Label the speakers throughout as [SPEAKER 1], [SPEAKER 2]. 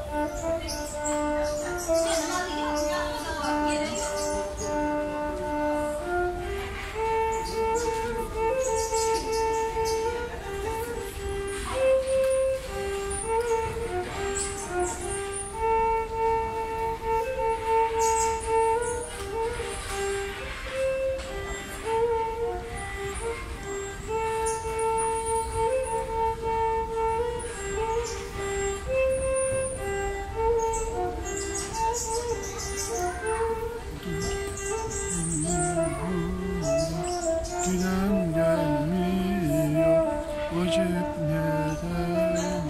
[SPEAKER 1] Giden gelmiyor, acep neden?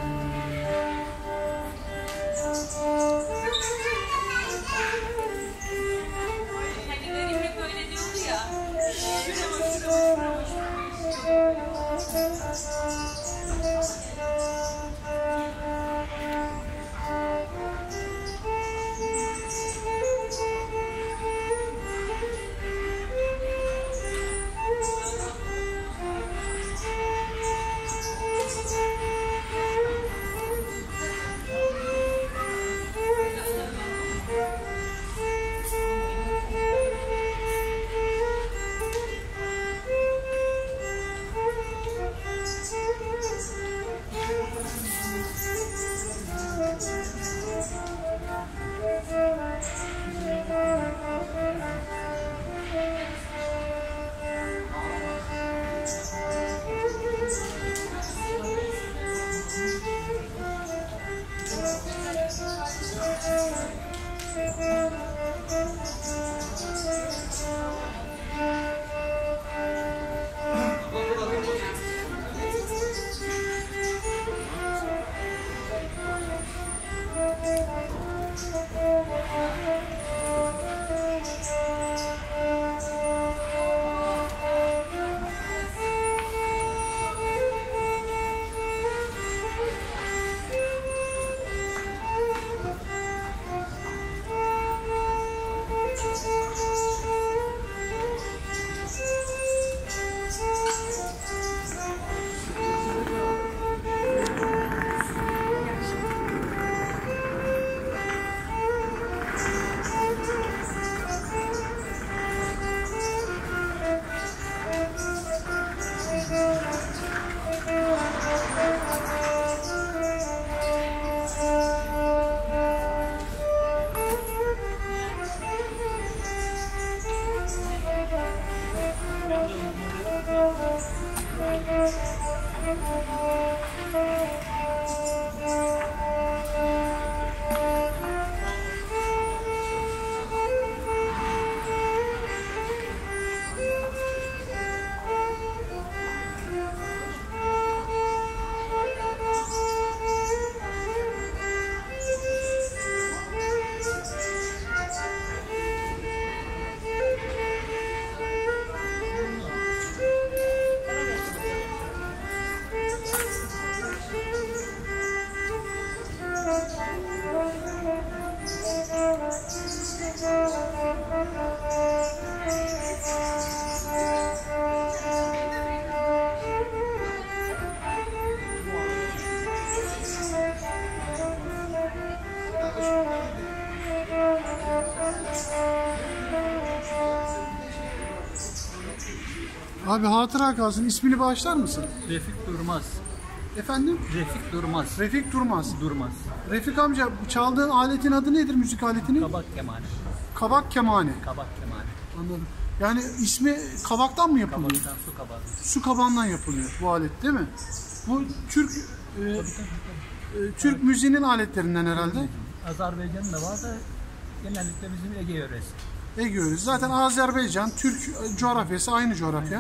[SPEAKER 1] Abi hatıra kalsın. İsmini bağışlar mısın?
[SPEAKER 2] Refik Durmaz.
[SPEAKER 1] Efendim?
[SPEAKER 2] Refik Durmaz.
[SPEAKER 1] Refik Durmaz.
[SPEAKER 2] Durmaz.
[SPEAKER 1] Refik amca, çaldığın aletin adı nedir, müzik aletinin?
[SPEAKER 2] Kabak kemane.
[SPEAKER 1] Kabak kemane.
[SPEAKER 2] Kabak kemane.
[SPEAKER 1] Anladım. Yani ismi kabaktan mı yapılıyor?
[SPEAKER 2] Kabaktan su kabağı.
[SPEAKER 1] Su kabağından yapılıyor bu alet, değil mi? Bu Türk müziğinin aletlerinden herhalde.
[SPEAKER 2] Azerbaycan'ın da var da genellikle bizim Ege yöresi.
[SPEAKER 1] Ege yöresi. Zaten Azerbaycan, Türk coğrafyası aynı coğrafya.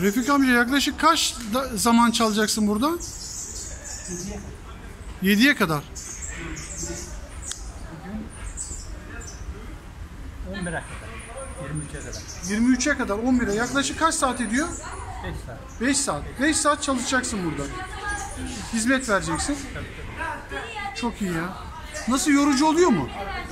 [SPEAKER 1] Refik amca yaklaşık kaç zaman çalacaksın burada? 7'ye kadar.
[SPEAKER 2] Bugün 11'e kadar. 23'e kadar.
[SPEAKER 1] 23'e kadar 11'e yaklaşık kaç saat ediyor?
[SPEAKER 2] 5 saat.
[SPEAKER 1] 5 saat. 5 saat çalışacaksın burada. Hizmet vereceksin. Çok iyi ya. Nasıl, yorucu oluyor mu?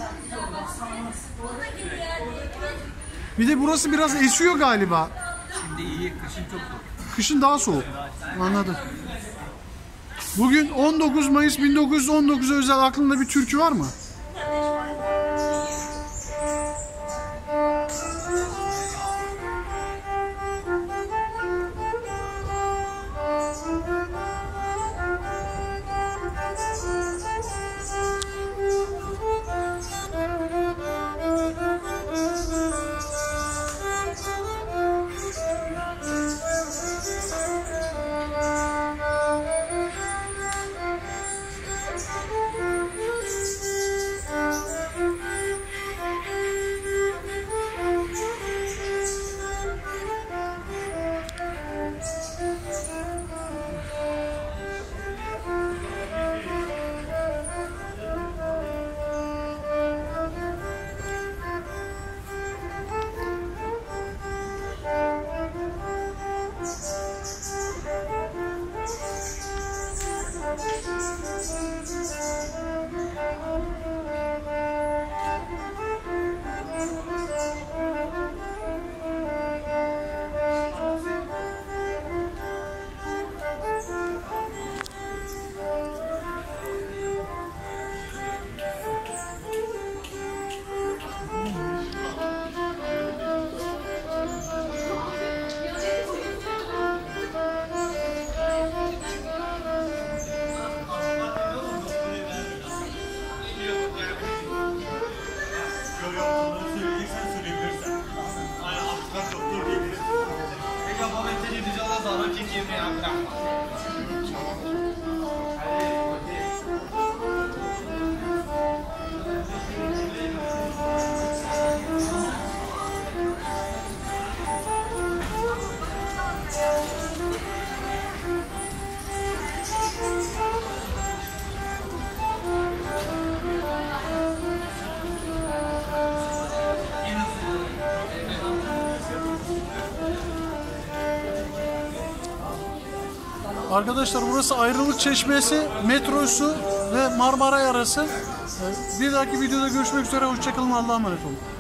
[SPEAKER 1] Bir de burası biraz esiyor galiba.
[SPEAKER 2] Şimdi iyi, kışın çok soğuk.
[SPEAKER 1] Kışın daha soğuk. Anladım. Bugün 19 Mayıs 1919'a özel aklında bir türkü var mı? Arkadaşlar burası Ayrılık Çeşmesi, metrosu ve Marmaray arası. Bir dahaki videoda görüşmek üzere. Hoşçakalın. Allah'a emanet olun.